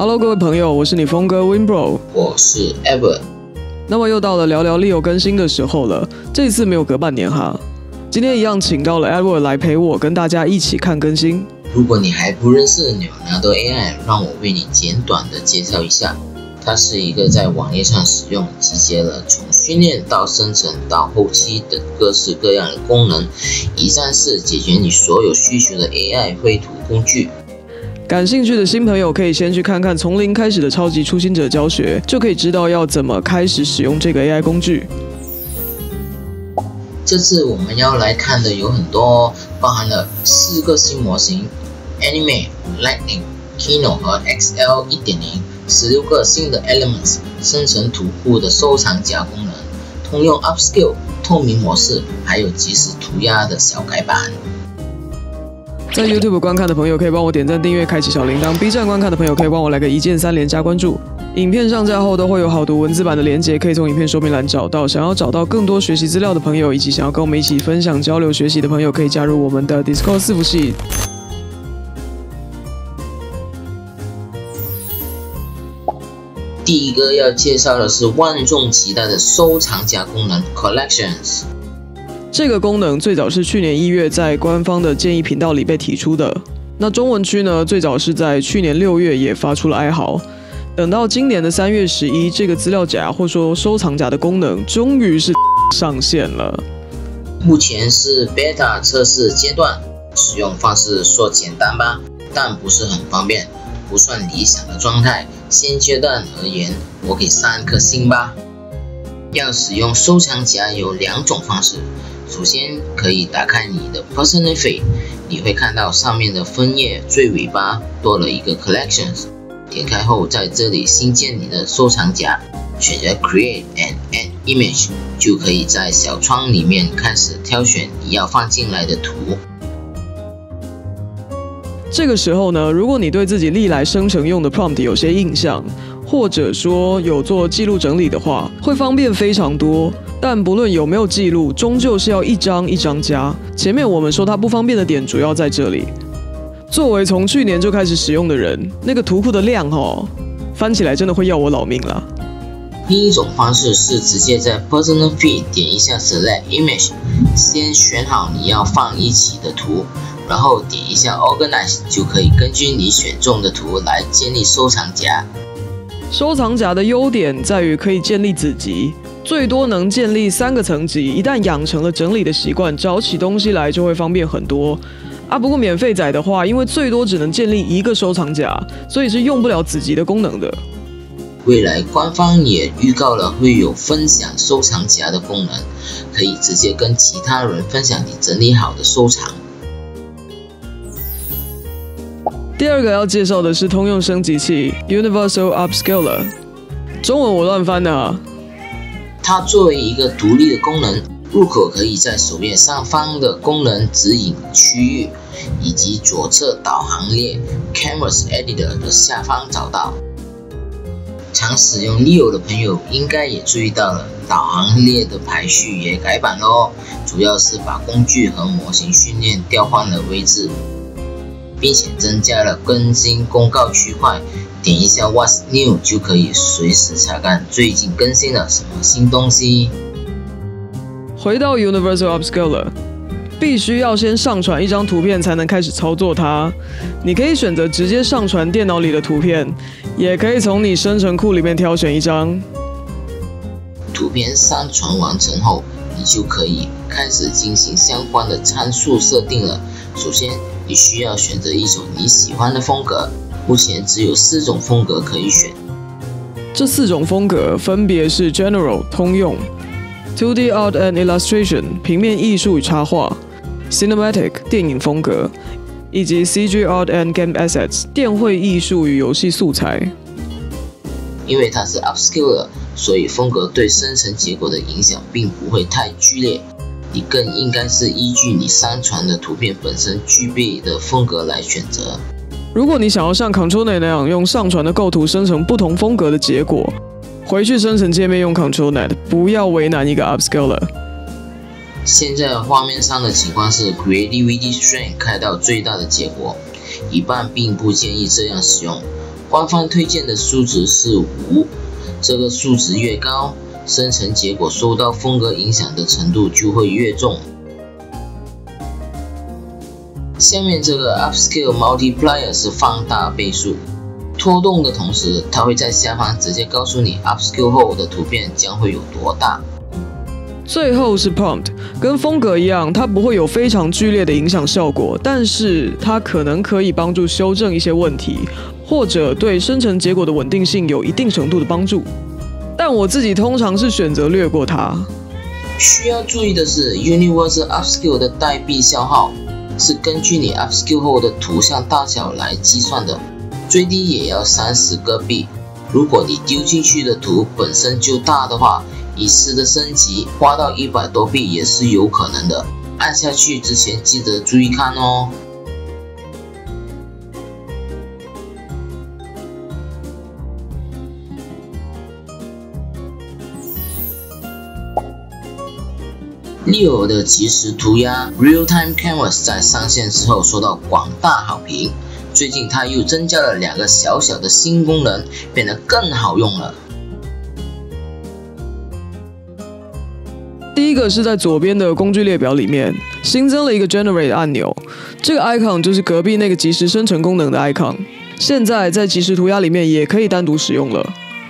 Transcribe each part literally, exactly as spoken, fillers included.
Hello， 各位朋友，我是你峰哥 Winbro， 我是 Ever。 那么又到了聊聊 Leo 更新的时候了，这次没有隔半年哈。今天一样请到了 Edward 来陪我，跟大家一起看更新。 如果你还不认识 Leonardo A I， 让我为你简短的介绍一下。它是一个在网页上使用，集结了从训练到生成到后期的各式各样的功能，一站式解决你所有需求的 A I 绘图工具。 感兴趣的新朋友可以先去看看从零开始的超级初心者教学，就可以知道要怎么开始使用这个 A I 工具。 这次我们要来看的有很多，包含了四个新模型 Anime、Lightning、Kino 和 X L 一点零。十六个新的 Elements 生成图库的收藏夹功能，通用 Upscale 透明模式，还有即时涂鸦的小改版。 在 YouTube 观看的朋友可以帮我点赞、订阅、开启小铃铛 ；B 站观看的朋友可以帮我来个一键三连加关注。影片上架后都会有好读文字版的连结，可以从影片说明栏找到。想要找到更多学习资料的朋友，以及想要跟我们一起分享交流学习的朋友，可以加入我们的 Discord 伺服器。 第一个要介绍的是万众期待的收藏夹功能 Collections。 这个功能最早是去年一月在官方的建议频道里被提出的。那中文区呢，最早是在去年六月也发出了哀嚎。等到今年的三月十一，这个资料夹或说收藏夹的功能终于是上线了。 目前是 Beta 测试阶段，使用方式说简单吧，但不是很方便，不算理想的状态。现阶段而言，我给三颗星吧。要使用收藏夹有两种方式，首先可以打开你的 Personal Feed， 你会看到上面的分页最尾巴多了一个 Collections， 点开后在这里新建你的收藏夹，选择 Create and Add Image， 就可以在小窗里面开始挑选你要放进来的图。 这个时候呢，如果你对自己历来生成用的 prompt 有些印象，或者说有做记录整理的话，会方便非常多。但不论有没有记录，终究是要一张一张加。前面我们说它不方便的点主要在这里。作为从去年就开始使用的人，那个图库的量哦，翻起来真的会要我老命啦。 另一种方式是直接在 Personal Feed 点一下 Select Image， 先选好你要放一起的图，然后点一下 Organize， 就可以根据你选中的图来建立收藏夹。 收藏夹的优点在于可以建立子集，最多能建立三个层级。一旦养成了整理的习惯，找起东西来就会方便很多啊。不过免费载的话，因为最多只能建立一个收藏夹，所以是用不了子集的功能的。 未来官方也预告了会有分享收藏夹的功能，可以直接跟其他人分享你整理好的收藏。 第二个要介绍的是通用升级器 Universal Upscaler， 中文我乱翻的啊。 它作为一个独立的功能，入口可以在首页上方的功能指引区域，以及左侧导航列 Canvas Editor 的下方找到。常使用 Leo 的朋友应该也注意到了，导航列的排序也改版咯，主要是把工具和模型训练调换了位置，并且增加了更新公告区块，点一下 What's New 就可以随时查看最近更新了什么新东西。 回到 Universal Upscaler， 必须要先上传一张图片才能开始操作它。你可以选择直接上传电脑里的图片，也可以从你生成库里面挑选一张。 图片上传完成后，你就可以开始进行相关的参数设定了。首先，你需要选择一种你喜欢的风格，目前只有四种风格可以选。 这四种风格分别是 General 通用、two D Art and Illustration 平面艺术与插画、Cinematic 电影风格，以及 C G Art and Game Assets 电绘艺术与游戏素材。 因为它是 Upscaler， 所以风格对生成结果的影响并不会太剧烈。你更应该是依据你上传的图片本身具备的风格来选择。 如果你想要像 ControlNet 那样用上传的构图生成不同风格的结果，回去生成界面用 ControlNet， 不要为难一个 Upscaler。 现在画面上的情况是 Creativity Strength 开到最大的结果，一般并不建议这样使用。 官方推荐的数值是五，这个数值越高，生成结果受到风格影响的程度就会越重。下面这个 Upscale Multiplier 是放大倍数，拖动的同时，它会在下方直接告诉你 Upscale 后的图片将会有多大。 最后是 Prompt， 跟风格一样，它不会有非常剧烈的影响效果，但是它可能可以帮助修正一些问题，或者对生成结果的稳定性有一定程度的帮助。但我自己通常是选择略过它。 需要注意的是 ，Universal Upscale 的代币消耗是根据你 Upscale 后的图像大小来计算的，最低也要三十个币。如果你丢进去的图本身就大的话，一次的升级花到一百多币也是有可能的。按下去之前记得注意看哦。Leo 的即时涂鸦 Real-Time Canvas 在上线之后受到广大好评，最近它又增加了两个小小的新功能，变得更好用了。 第一个是在左边的工具列表里面新增了一个 Generate 按钮，这个 icon 就是隔壁那个即时生成功能的 icon， 现在在即时涂鸦里面也可以单独使用了。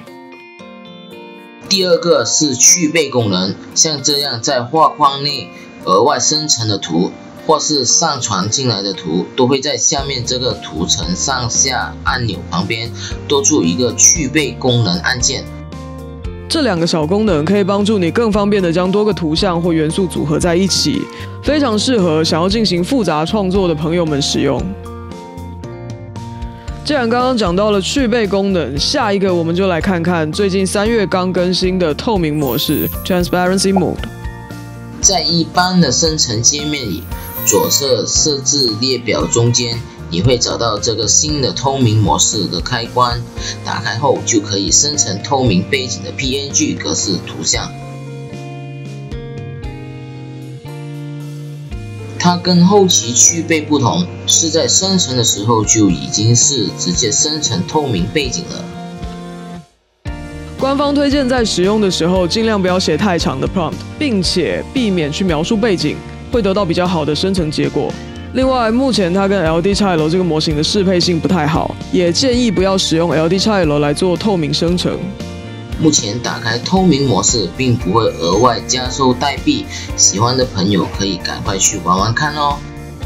第二个是去背功能，像这样在画框内额外生成的图，或是上传进来的图，都会在下面这个图层上下按钮旁边多出一个去背功能按键。 这两个小功能可以帮助你更方便的将多个图像或元素组合在一起，非常适合想要进行复杂创作的朋友们使用。既然刚刚讲到了去背功能，下一个我们就来看看最近三月刚更新的透明模式 Transparency Mode。 在一般的生成界面里，左侧设置列表中间，你会找到这个新的透明模式的开关，打开后就可以生成透明背景的 P N G 格式图像。它跟后期去背不同，是在生成的时候就已经是直接生成透明背景了。 官方推荐在使用的时候尽量不要写太长的 prompt， 并且避免去描述背景，会得到比较好的生成结果。另外，目前它跟 L D X L 这个模型的适配性不太好，也建议不要使用 L D X L 来做透明生成。 目前打开透明模式并不会额外加收代币，喜欢的朋友可以赶快去玩玩看哦。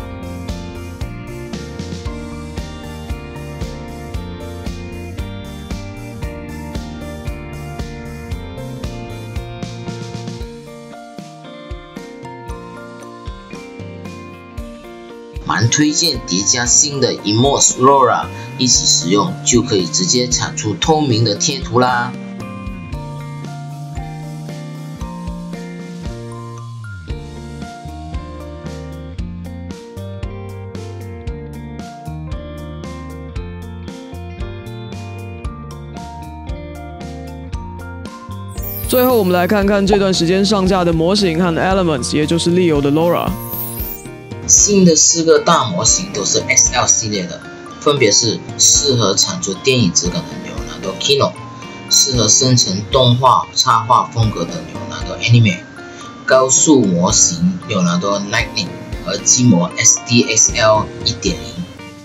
蛮推荐叠加新的 Emotes Laura 一起使用，就可以直接产出透明的贴图啦。 最后，我们来看看这段时间上架的模型和 Elements， 也就是 Leo 的 Laura。 新的四个大模型都是 X L 系列的，分别是适合产出电影质感的 Leonardo Kino， 适合生成动画插画风格的 Leonardo Anime， 高速模型 Leonardo Lightning 和机模 S D X L 一点零。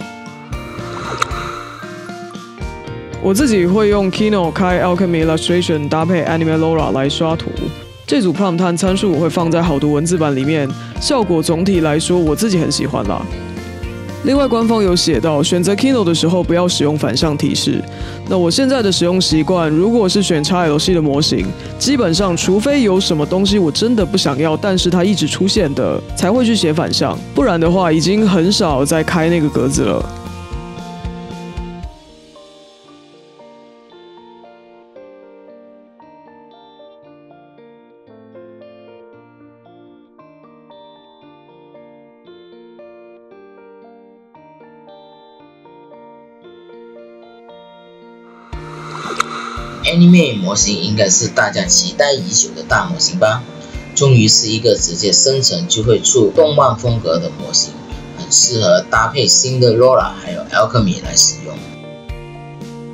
我自己会用 Kino 开 Alchemy Illustration 搭配 Anime Laura 来刷图。这组 prompt 和参数我会放在好读文字版里面，效果总体来说我自己很喜欢啦。另外，官方有写到，选择 Kino 的时候不要使用反向提示。那我现在的使用习惯，如果是选 X L 系的模型，基本上除非有什么东西我真的不想要，但是它一直出现的，才会去写反向，不然的话已经很少再开那个格子了。 Anime 模型应该是大家期待已久的大模型吧，终于是一个直接生成就会出动漫风格的模型，很适合搭配新的 Laura 还有 Alchemy 来使用。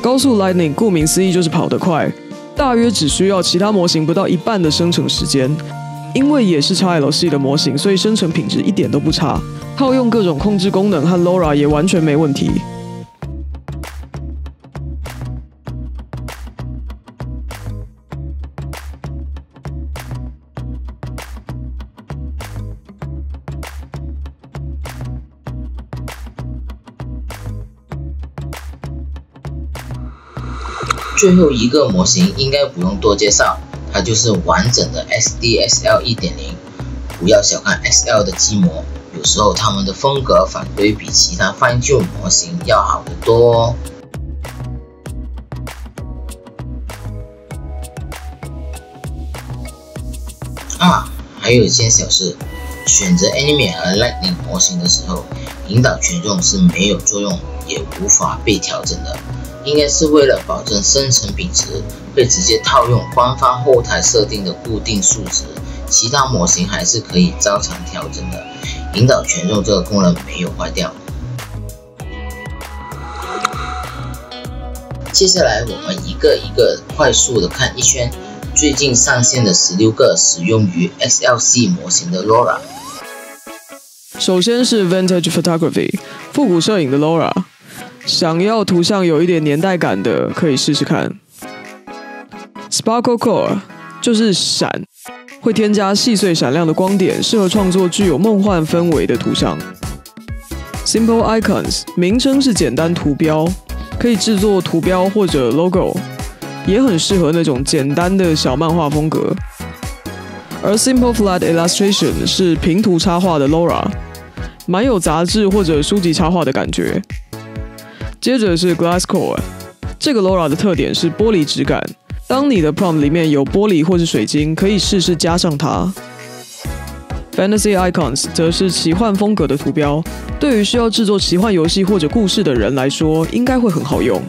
高速 Lightning 顾名思义就是跑得快，大约只需要其他模型不到一半的生成时间。因为也是 X L 系的模型，所以生成品质一点都不差。套用各种控制功能和 LoRa 也完全没问题。 最后一个模型应该不用多介绍，它就是完整的 S D X L 一点零。不要小看 X L 的机模，有时候它们的风格反归比其他 Fine-Tune 模型要好得多哦。啊，还有一件小事，选择 Anime 和 Lightning 模型的时候，引导权重是没有作用，也无法被调整的。应该是为了保证生成品质，会直接套用官方后台设定的固定数值，其他模型还是可以照常调整的。引导权重这个功能没有坏掉。接下来我们一个一个快速的看一圈最近上线的十六个使用于 X L 系模型的 LoRa。 首先是 Vintage Photography 复古摄影的 LoRa。想要图像有一点年代感的，可以试试看。Sparkle Core 就是闪，会添加细碎闪亮的光点，适合创作具有梦幻氛围的图像。Simple Icons 名称是简单图标，可以制作图标或者 logo， 也很适合那种简单的小漫画风格。而 Simple Flat Illustration 是平图插画的 LoRa， 蛮有杂志或者书籍插画的感觉。接着是 Glass Core， 这个 LoRa 的特点是玻璃质感。当你的 prompt 里面有玻璃或是水晶，可以试试加上它。Fantasy Icons 则是奇幻风格的图标，对于需要制作奇幻游戏或者故事的人来说，应该会很好用。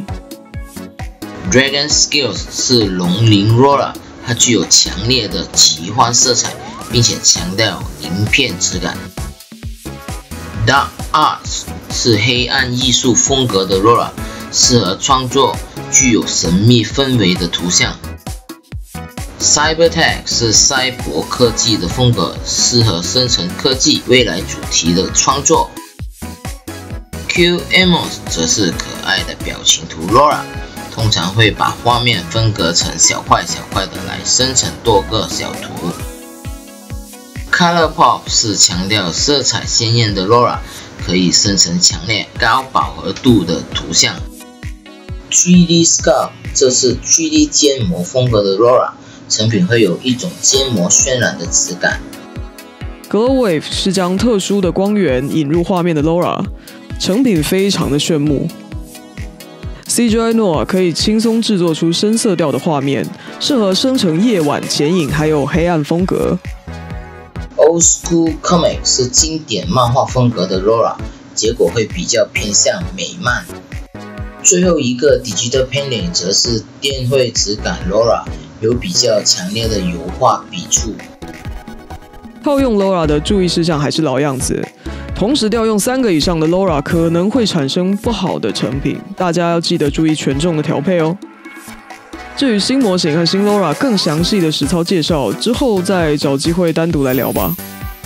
Dragon Scales 是龙鳞 LoRa， 它具有强烈的奇幻色彩，并且强调鳞片质感。Dark Arts 是黑暗艺术风格的 LoRa， 适合创作具有神秘氛围的图像。Cybertech 是赛博科技的风格，适合生成科技未来主题的创作。Q Emos 则是可爱的表情图 LoRa， 通常会把画面分割成小块小块的来生成多个小图。ColorPop 是强调色彩鲜艳的 LoRa， 可以生成强烈高饱和度的图像。三 D Sculpt 这是三 D 建模风格的 LoRa， 成品会有一种建模渲染的质感。 Glowwave 是将特殊的光源引入画面的 LoRa， 成品非常的炫目。C G I Noir 可以轻松制作出深色调的画面，适合生成夜晚剪影还有黑暗风格。 Old School Comic 是经典漫画风格的 LoRa， 结果会比较偏向美漫。最后一个 Digital Painting 则是电绘质感 LoRa， 有比较强烈的油画笔触。 套用 LoRa 的注意事项还是老样子，同时调用三个以上的 LoRa 可能会产生不好的成品，大家要记得注意权重的调配哦。至于新模型和新 LoRa 更详细的实操介绍，之后再找机会单独来聊吧。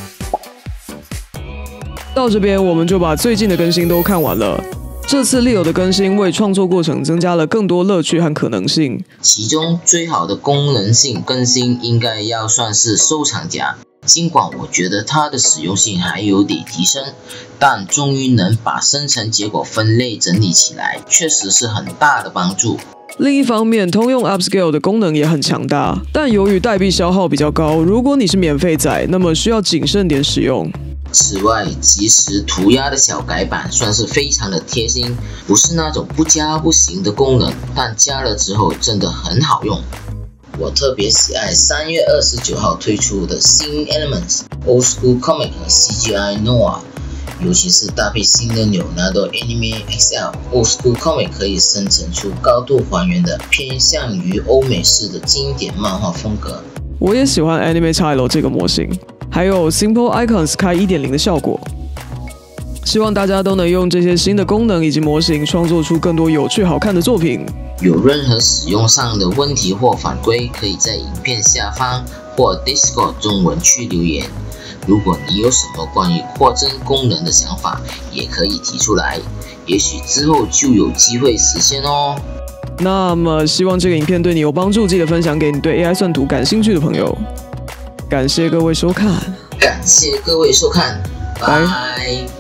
到这边我们就把最近的更新都看完了。这次 Leo 的更新为创作过程增加了更多乐趣和可能性。 其中最好的功能性更新应该要算是收藏夹，尽管我觉得它的实用性还有得提升，但终于能把生成结果分类整理起来，确实是很大的帮助。 另一方面，通用 Upscale 的功能也很强大，但由于代币消耗比较高，如果你是免费仔，那么需要谨慎点使用。 此外，即时涂鸦的小改版算是非常的贴心，不是那种不加不行的功能，但加了之后真的很好用。我特别喜爱三月二十九号推出的新 Elements、Old School Comic 和 C G I Noir， 尤其是搭配新的 Leonardo Anime X L，Old School Comic 可以生成出高度还原的偏向于欧美式的经典漫画风格。 我也喜欢 Anime X L 这个模型。还有 Simple Icons 开 一点零 的效果。 希望大家都能用这些新的功能以及模型，创作出更多有趣好看的作品。 有任何使用上的问题或反馈，可以在影片下方或 Discord 中文区留言。如果你有什么关于扩增功能的想法，也可以提出来，也许之后就有机会实现哦。 那么希望这个影片对你有帮助，记得分享给你对 A I 算图感兴趣的朋友。感谢各位收看， 感谢各位收看，拜。